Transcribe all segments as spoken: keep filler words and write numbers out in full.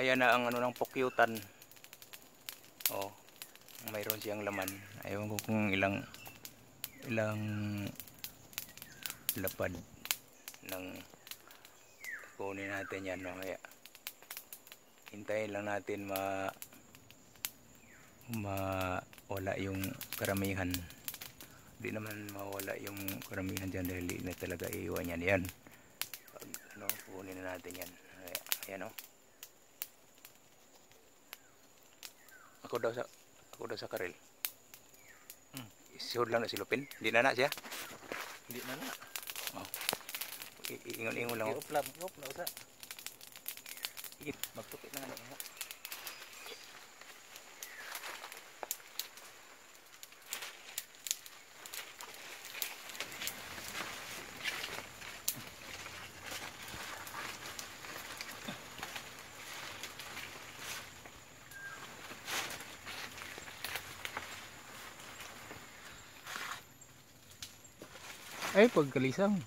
ayan na ang ano ng pukyutan. Oh, mayroon siyang laman. Ayaw ko kung ilang ilang lapad ng kunin natin yan mamaya. Hintayin lang natin ma mawala yung karamihan. Di naman mawala yung karamihan dyan dahil hindi na talaga iiwan yan. Yan. Pag ano, kunin na natin yan. Ayan o. Ako daw sa ako daw sa karel. Hmm. Sure lang na silupin. Hindi na na siya. Hindi na na. Oh. Ingon-ingon lang. Iuplap, iuplap sa. Sige, magtukit na nga na. Ay, pagkalisang.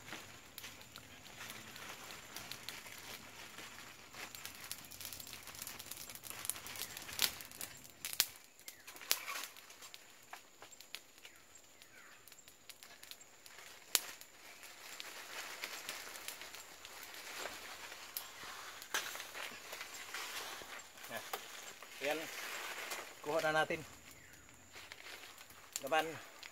Yan. Kuha na natin. Laban.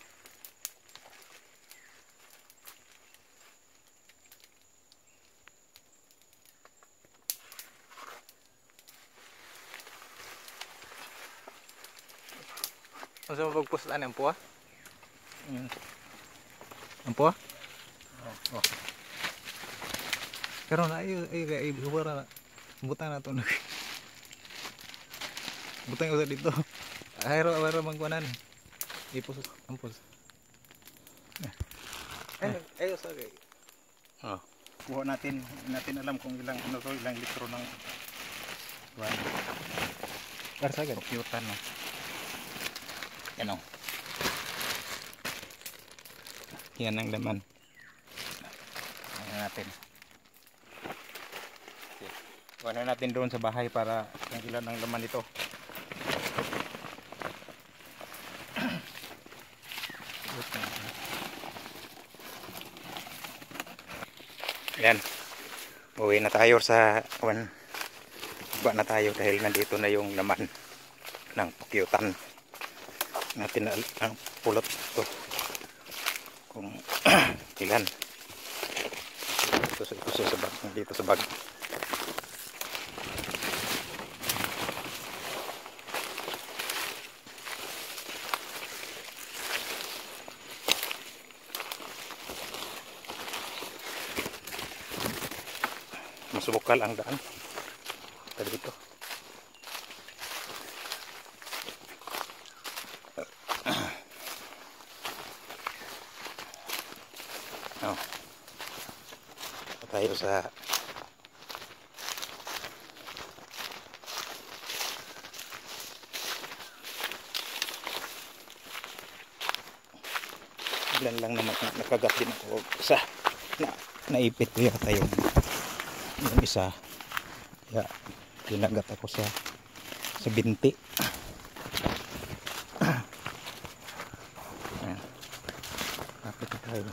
Ano sa mapagpustaan ang puwa? Mm. Ang puwa? Oh, oh. Pero na ay ay ay buwara na. Butang na to. Butang usah dito. Ayro ayro mangkuanan. Ipus ampus. Ay, ayo sa kay. Oh. Kuha natin, natin alam kung ilang ano to, ilang litro ng buwan. Karsagad. Pukyutan no. Yan o. Yan ang laman. Ayan natin. Kuha na natin doon sa bahay para kung ilan ang laman ito. Yan. Uwi na tayo sa kuwan. Ba na tayo dahil nandito na yung laman ng pukyutan. Natin na ang pulot ito kung ilan ito, ito sa bag, dito sa bag. Masubukal ang daan tadi dito. Oh. Tayo sa ilan lang naman nakagat din ako isa na naipit ko yata yung yung isa kaya kinagat ako sa sa binti. Ayan. Kapit na tayo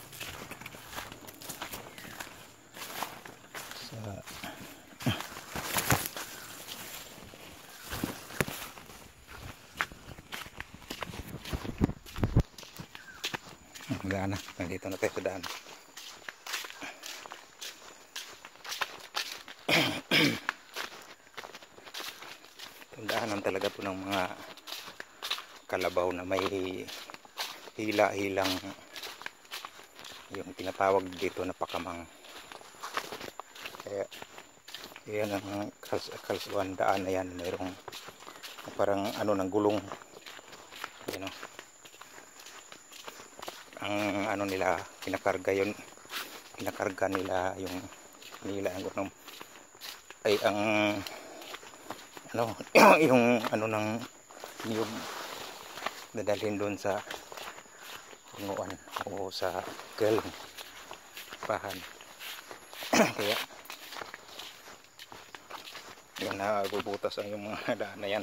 sa daan na. Nandito na tayo sa daan. Tandaanan talaga po ng mga kalabaw na may hila-hilang yung tinatawag dito na pakamang. Kaya yan ang kalsuan daan na yan, mayroong parang ano ng gulong, you know, ang ano nila kinakarga yun, kinakarga nila yung nila ang gulong ay ang ano yung ano ng niyog dadalhin doon sa punguan o sa galing pahan. Kaya Yan na bubutas ang yung mga daan na yan.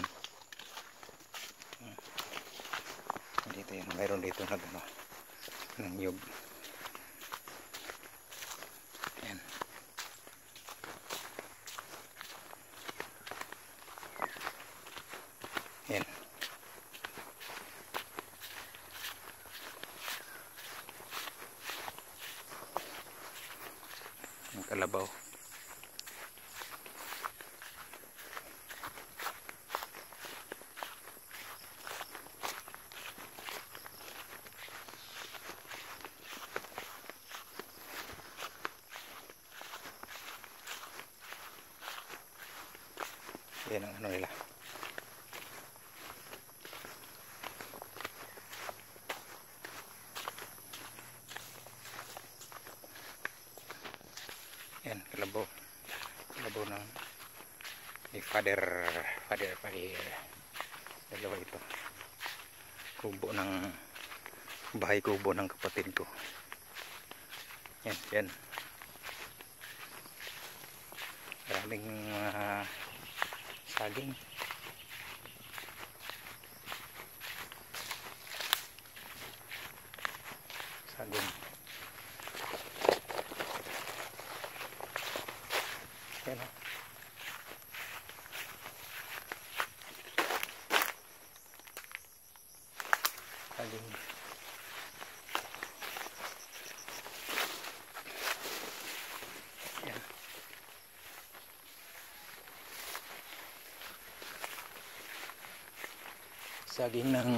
Dito yan, mayroon dito na ano, ng nyug. Yan. Yan. Ang kalabaw. Yan ang ano nila. Yan, kalabaw. Kalabaw ng ni father, father, father. Dalawa ito. Kubo ng, bahay kubo ng kapatid ko. Yan, yan. Maraming mga uh, saging. Saging. Yan o. Saging. Yan. Saging ng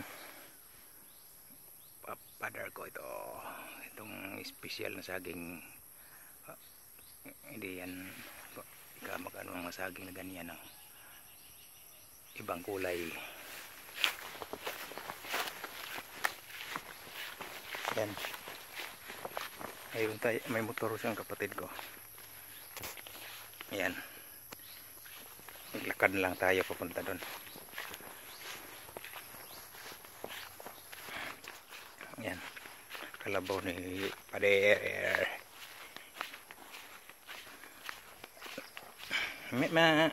father ko ito. Itong special na saging. Uh, hindi yan ikamak ano ang saging na ganyan ng ibang kulay. Yan. Ayun tayo, may motor siyang kapatid ko. Yan. Maglakad lang tayo papunta doon. Yan. Kalabaw ni Pader. May ma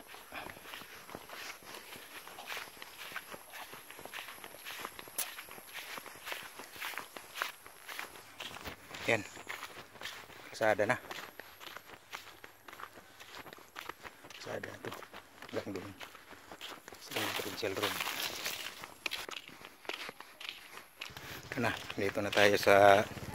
yan. Kasada na. Kasada na ito. Hanggang doon. Sa provincial road. Ito na. Dito na tayo sa